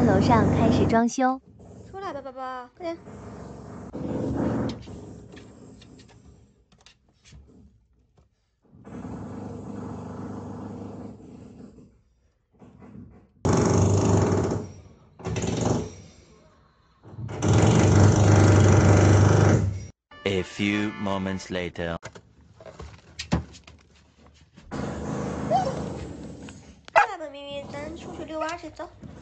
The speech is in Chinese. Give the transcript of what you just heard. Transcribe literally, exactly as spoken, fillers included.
天楼上开始装修。 出来吧，宝宝，快点。 A few moments later. 来吧，咪咪，咱出去遛弯去，走。